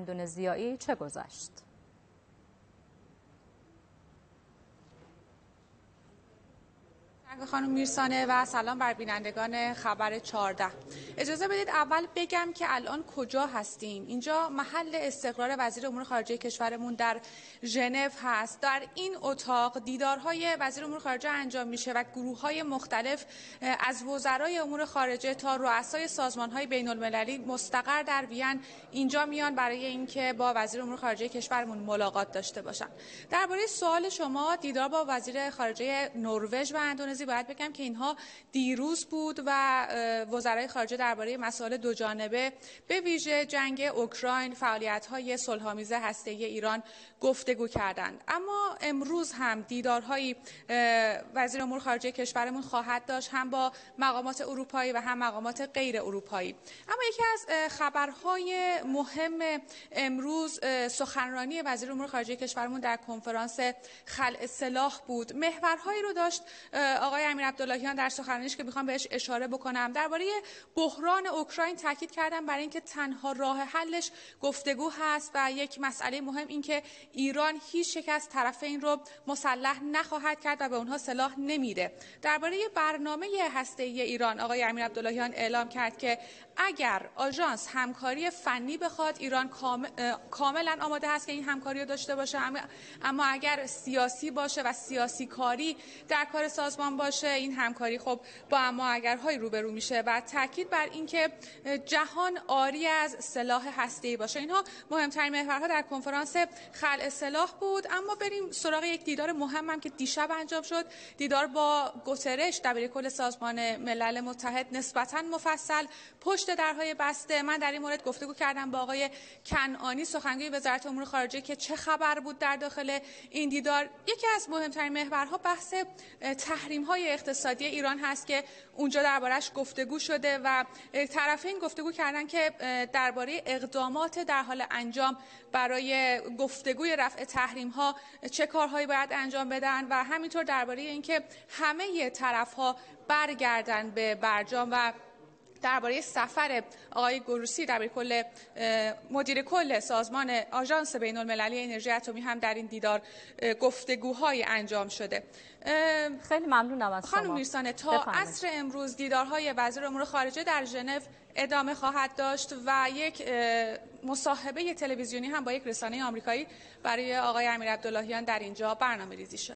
اندونزیایی چه گذشت؟ خانم میرسانه و سلام بر بینندگان خبر 14. اجازه بدید اول بگم که الان کجا هستیم. اینجا محل استقرار وزیر امور خارجه کشورمون در ژنو هست. در این اتاق دیدارهای وزیر امور خارجه انجام میشه و گروه‌های مختلف از وزرای امور خارجه تا رؤسای سازمان‌های بین‌المللی مستقر در وین اینجا میان برای اینکه با وزیر امور خارجه کشورمون ملاقات داشته باشن. درباره سوال شما، دیدار با وزیر خارجه نروژ و اندونزی، باید بگم که اینها دیروز بود و وزرای خارجه درباره مسائل دو جانبه به ویژه جنگ اوکراین، فعالیت‌های صلح‌آمیز هسته‌ای ایران گفتگو کردند. اما امروز هم دیدارهای وزیر امور خارجه کشورمون خواهد داشت، هم با مقامات اروپایی و هم مقامات غیر اروپایی. اما یکی از خبرهای مهم امروز سخنرانی وزیر امور خارجه کشورمون در کنفرانس خلع سلاح بود. محورهایی رو داشت آقای امیر عبداللهیان در سخنرانیش که میخوام بهش اشاره بکنم. درباره بحران اوکراین تاکید کردن برای اینکه تنها راه حلش گفتگو هست و یک مسئله مهم این که ایران هیچ یک از طرفین رو مسلح نخواهد کرد و به اونها سلاح نمیده. درباره برنامه هسته‌ای ایران آقای امیر عبداللهیان اعلام کرد که اگر آژانس همکاری فنی بخواد، ایران کاملا آماده هست که این همکاری رو داشته باشه، اما اگر سیاسی باشه و سیاسی کاری در کار سازمان باشه، این همکاری خب با اما اگرهای روبرو میشه و تاکید بر اینکه جهان عاری از سلاح هسته‌ای باشه. اینها مهمترین محورها در کنفرانس خلع سلاح بود. اما بریم سراغ یک دیدار مهمم که دیشب انجام شد. دیدار با گوترش، دبیرکل سازمان ملل متحد، نسبتاً مفصل پشت درهای بسته. من در این مورد گفتگو کردم با آقای کنعانی، سخنگوی وزارت امور خارجه، که چه خبر بود در داخل این دیدار. یکی از مهمترین محورها بحث تحریم‌های اقتصادی ایران هست که اونجا دربارش گفتگو شده و طرفین گفتگو کردن که درباره اقدامات در حال انجام برای گفتگوی رفع تحریم‌ها چه کارهایی باید انجام بدن و همینطور درباره اینکه همه طرف‌ها برگردن به برجام و درباره سفر آقای گروسی مدیر کل سازمان آژانس بین‌المللی انرژی اتمی هم در این دیدار گفتگوهای انجام شده. خیلی ممنونم از شما خانم میرسانه. تا عصر امروز دیدارهای وزیر امور خارجه در ژنو ادامه خواهد داشت و یک مصاحبه تلویزیونی هم با یک رسانه آمریکایی برای آقای امیر عبداللهیان در اینجا برنامه‌ریزی شده.